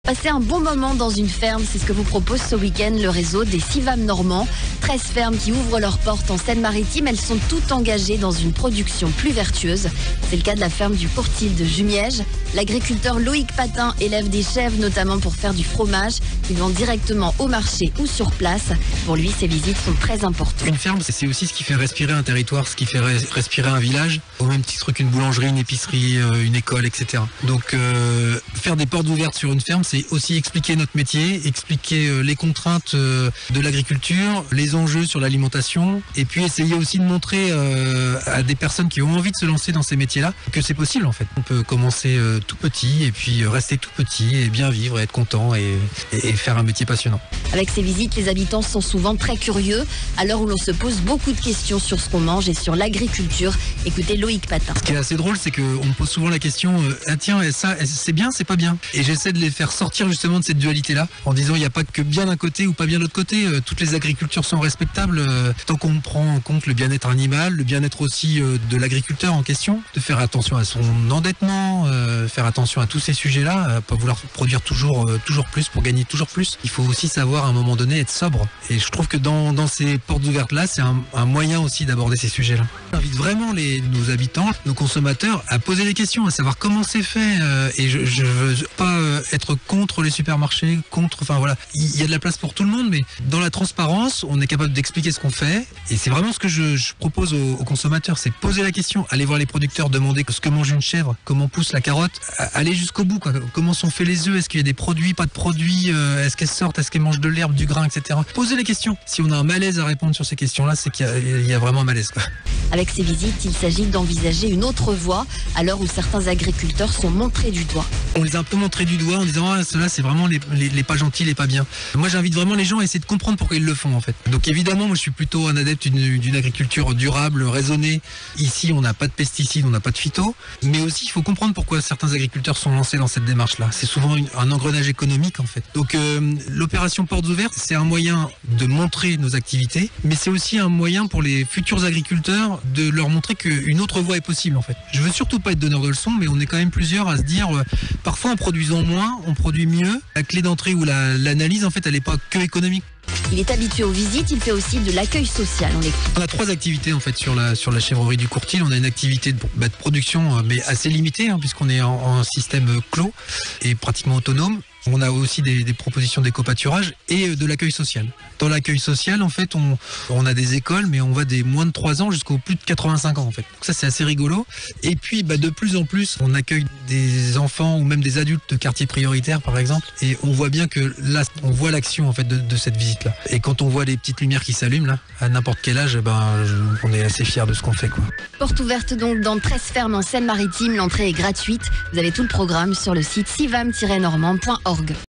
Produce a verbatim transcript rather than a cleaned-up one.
Passer un bon moment dans une ferme, c'est ce que vous propose ce week-end le réseau des Sivam normands. treize fermes qui ouvrent leurs portes en Seine-Maritime. Elles sont toutes engagées dans une production plus vertueuse. C'est le cas de la ferme du Courtil de Jumièges. L'agriculteur Loïc Patin élève des chèvres notamment pour faire du fromage. Il vend directement au marché ou sur place. Pour lui, ces visites sont très importantes. Une ferme, c'est aussi ce qui fait respirer un territoire, ce qui fait respirer un village. Au même titre qu'une boulangerie, une épicerie, une école, et cetera. Donc euh, faire des portes ouvertes sur une ferme, c'est aussi expliquer notre métier, expliquer les contraintes de l'agriculture, les enjeux sur l'alimentation, et puis essayer aussi de montrer euh, à des personnes qui ont envie de se lancer dans ces métiers-là que c'est possible en fait. On peut commencer euh, tout petit et puis rester tout petit et bien vivre, et être content et, et, et faire un métier passionnant. Avec ces visites, les habitants sont souvent très curieux, à l'heure où l'on se pose beaucoup de questions sur ce qu'on mange et sur l'agriculture. Écoutez Loïc Patin. Ce qui est assez drôle, c'est qu'on me pose souvent la question euh, ah tiens, ça c'est bien, c'est pas bien. Et j'essaie de les faire sortir justement de cette dualité-là, en disant il n'y a pas que bien d'un côté ou pas bien de l'autre côté. Euh, toutes les agricultures sont respectables euh, tant qu'on prend en compte le bien-être animal, le bien-être aussi euh, de l'agriculteur en question, de faire attention à son endettement, euh, faire attention à tous ces sujets-là, euh, pas vouloir produire toujours, euh, toujours plus pour gagner toujours plus. Il faut aussi savoir à un moment donné être sobre. Et je trouve que dans, dans ces portes ouvertes-là, c'est un, un moyen aussi d'aborder ces sujets-là. J'invite vraiment les, nos habitants, nos consommateurs à poser des questions, à savoir comment c'est fait. Euh, et je, je veux pas euh, être contre les supermarchés, contre, enfin voilà, il y a de la place pour tout le monde, mais dans la transparence, on est capable d'expliquer ce qu'on fait. Et c'est vraiment ce que je, je propose aux, aux consommateurs, c'est poser la question, aller voir les producteurs, demander ce que mange une chèvre, comment pousse la carotte, aller jusqu'au bout, quoi. Comment sont faits les œufs, est-ce qu'il y a des produits, pas de produits, euh, est-ce qu'elles sortent, est-ce qu'elles mangent de l'herbe, du grain, et cetera. Poser les questions. Si on a un malaise à répondre sur ces questions-là, c'est qu'il y a, il y a vraiment un malaise, quoi. Avec ces visites, il s'agit d'envisager une autre voie à l'heure où certains agriculteurs sont montrés du doigt. On les a un peu montrés du doigt en disant ah, ceux-là c'est vraiment les, les, les pas gentils, les pas bien. Moi j'invite vraiment les gens à essayer de comprendre pourquoi ils le font en fait. Donc évidemment moi je suis plutôt un adepte d'une, d'une agriculture durable, raisonnée. Ici on n'a pas de pesticides, on n'a pas de phyto, mais aussi il faut comprendre pourquoi certains agriculteurs sont lancés dans cette démarche-là. C'est souvent une, un engrenage économique en fait. Donc euh, l'opération Portes Ouvertes c'est un moyen de montrer nos activités, mais c'est aussi un moyen pour les futurs agriculteurs de leur montrer qu'une autre voie est possible en fait. Je veux surtout pas être donneur de leçons, mais on est quand même plusieurs à se dire euh, parfois en produisant moins, on produit mieux. La clé d'entrée ou la, l'analyse en fait elle n'est pas que économique. Il est habitué aux visites, il fait aussi de l'accueil social. On, on a trois activités en fait sur la, sur la chèvrerie du Courtil. On a une activité de, bah, de production mais assez limitée hein, puisqu'on est en, en système clos et pratiquement autonome. On a aussi des, des propositions d'éco-pâturage et de l'accueil social. Dans l'accueil social, en fait, on, on a des écoles, mais on va des moins de trois ans jusqu'aux plus de quatre-vingt-cinq ans, en fait. Donc ça, c'est assez rigolo. Et puis, bah, de plus en plus, on accueille des enfants ou même des adultes de quartiers prioritaires, par exemple. Et on voit bien que là, on voit l'action, en fait, de, de cette visite-là. Et quand on voit les petites lumières qui s'allument, là, à n'importe quel âge, ben, on est assez fiers de ce qu'on fait, quoi. Porte ouverte donc dans treize fermes en Seine-Maritime. L'entrée est gratuite. Vous avez tout le programme sur le site sivam tiret normand point org.